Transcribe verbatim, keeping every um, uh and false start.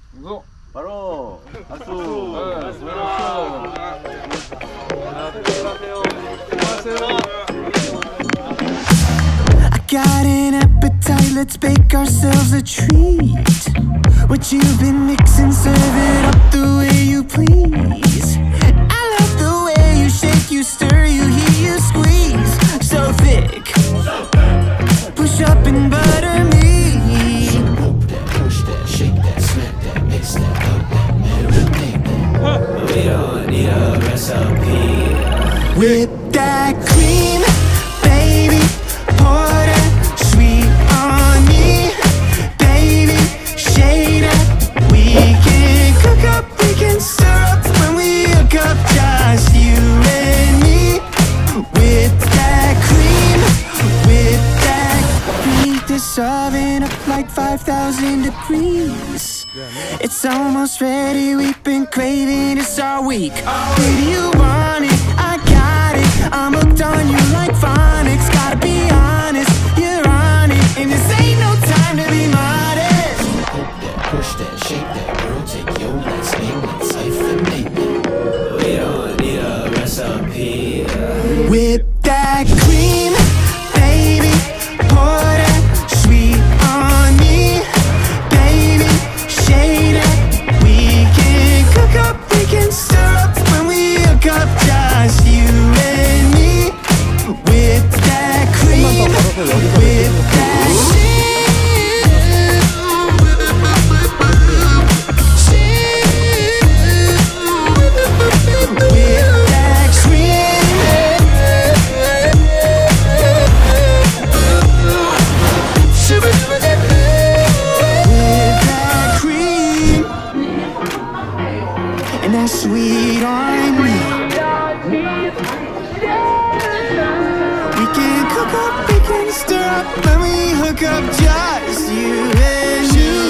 무서. 바로 박수. 네, I got an appetite, let's bake ourselves a treat. What you've been mixing, serve it up the way you please. I love the way you shake, you stir, you heat, you squeeze. So thick, push up and butter me. Push that, shake that, smack that, mix that up, that marinate that. We don't need a recipe. Whip that cream, baby, pour that sweet on me. Baby, shade it, we can cook up, we can stir up when we hook up, just you and me. Whip that cream, whip that. Heat this oven up like five thousand degrees. It's almost ready, we've been craving this all week. Baby, you want it, I got it. I'm hooked on you like phonics. Gotta be honest, you're on it, and this ain't no time to be modest. Hope that, push that, shake that, girl, take your last name, let's hyphenate that. We don't need a recipe. Whip that cream, baby, pour that sweet on me. Baby, shade it, we can cook up, we can stir up when we hook up, just you and me. Whip that cream, whip that shit, whip that cream. With that cream and that sweet on me, we can cook up, we can stir up when we hook up, just you and me.